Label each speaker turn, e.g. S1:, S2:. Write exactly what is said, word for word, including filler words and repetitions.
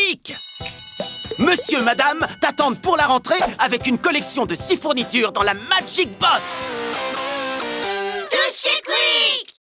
S1: magique! Monsieur, madame, t'attendent pour la rentrée avec une collection de six fournitures dans la Magic Box!